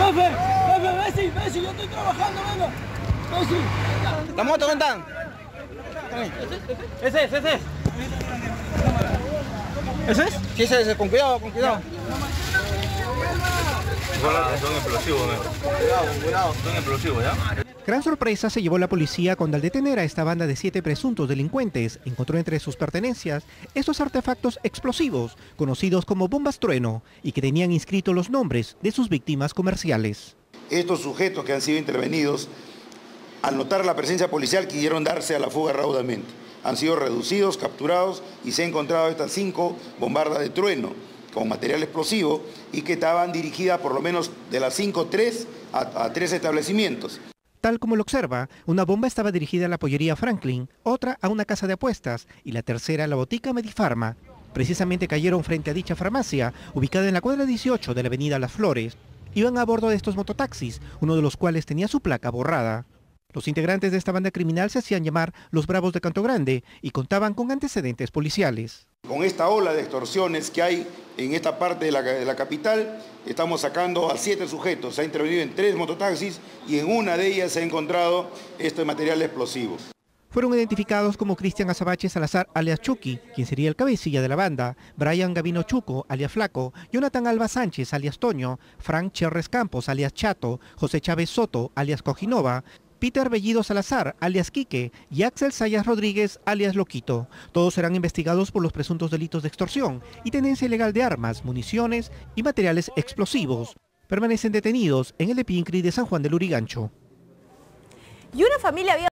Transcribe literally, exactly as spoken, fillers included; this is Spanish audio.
Jefe, jefe, Messi, Messi, yo estoy trabajando, venga. Messi. ¿La moto dónde están? Ese es, ese es. ¿Ese es? Sí, ese es, con cuidado, con cuidado. Son explosivos, ¿no? Cuidado, cuidado. Son explosivos, ¿ya? Gran sorpresa se llevó la policía cuando al detener a esta banda de siete presuntos delincuentes encontró entre sus pertenencias estos artefactos explosivos conocidos como bombas trueno y que tenían inscritos los nombres de sus víctimas comerciales. Estos sujetos que han sido intervenidos, al notar la presencia policial, quisieron darse a la fuga raudamente. Han sido reducidos, capturados y se han encontrado estas cinco bombardas de trueno con material explosivo y que estaban dirigidas por lo menos de las cinco, tres a, a tres establecimientos. Tal como lo observa, una bomba estaba dirigida a la pollería Franklin, otra a una casa de apuestas y la tercera a la botica Medifarma. Precisamente cayeron frente a dicha farmacia, ubicada en la cuadra dieciocho de la avenida Las Flores. Iban a bordo de estos mototaxis, uno de los cuales tenía su placa borrada. Los integrantes de esta banda criminal se hacían llamar los Bravos de Canto Grande y contaban con antecedentes policiales. Con esta ola de extorsiones que hay en esta parte de la, de la capital, estamos sacando a siete sujetos. Se ha intervenido en tres mototaxis y en una de ellas se ha encontrado este material explosivo. Fueron identificados como Cristian Azabache Salazar, alias Chucky, quien sería el cabecilla de la banda, Brian Gavino Chuco, alias Flaco, Jonathan Alba Sánchez, alias Toño, Frank Cherres Campos, alias Chato, José Chávez Soto, alias Cojinova, Peter Bellido Salazar, alias Quique, y Axel Sayas Rodríguez, alias Loquito. Todos serán investigados por los presuntos delitos de extorsión y tenencia ilegal de armas, municiones y materiales explosivos. Permanecen detenidos en el Epincri de San Juan del Lurigancho. Y una familia había